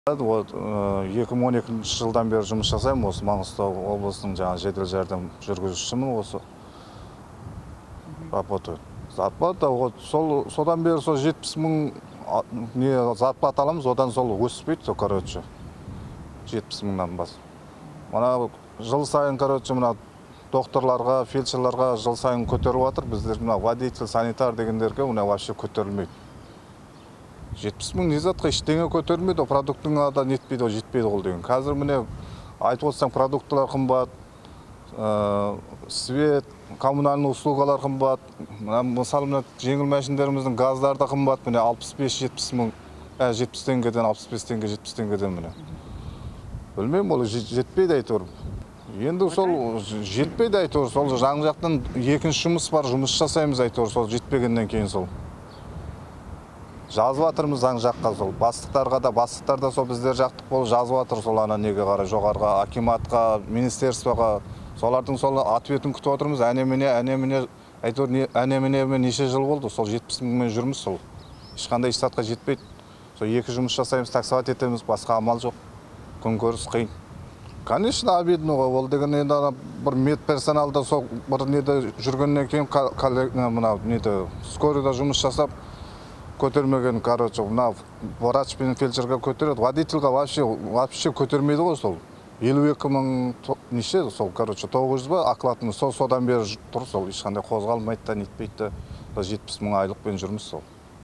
Вот 2012 жылдан бері жұмыс жасаймын, осы Маңғыстау облысының жедел жәрдем жүргізушісімін, осы работаю. Зарплата содан бері 70 000 зарплата аламыз, одан өспейді, короче. 70 000-нан бас. Мына жыл сайын, короче, мына докторларға, фельдшерларға жыл сайын көтеріп жатыр. Біздер мына водитель, санитар дегендерге вообще көтерілмейді. 70 000 низатқа ештеңе көтермейді, продуктың да нетпейді, жетпейді ол деген. Қазір міне айтып отырсаң, продуктылар қымбат, свет, коммунальный услугалар қымбат. Мысалы, мына жеңіл машиндеріміздің газдар да қымбат, міне 65-70 000, 70 теңгеден 65 теңге, 70 теңгеден міне. Білмеймін, ол жетпейді айтыр. Енді сол жетпейді айтыр, сол жаң жақтан екінші жұмыс бар, жұмыс жасаймыз айтыр, сол жетпегеннен кейін сол. Жазып атырмыз заң жаққа сол. Бастықтар да сол біздер жақтық болып жазып атыр сол ана неге қарай, жоғарғы акиматқа, министерствоға. Солардың сол ответін күтіп отырмыз. Әне-міне айтыр, әне-міне неше жыл болды, сол 70 000-мен жүрміз сол. Ешқандай штатқа жетпейді. Сол екі жұмыс жасаймыз, таксовать етеміз, басқа амал жоқ. Күнкөріс қиын. Конечно, обидно ғой, ол деген енді бір медперсоналда сол бір неде жүргеннен кейін мына неде скорыйда жұмыс жасап көтермеген, короче, мына врач пен фельдшерге көтереді, водительға вообще көтермейді ғой сол. 52 000 неше сол, короче, 900 ба окладымыз содан бері тұр сол, ешқандай қозғалмайды да, нетпейді да, 70 000 айлықпен жүрміз сол.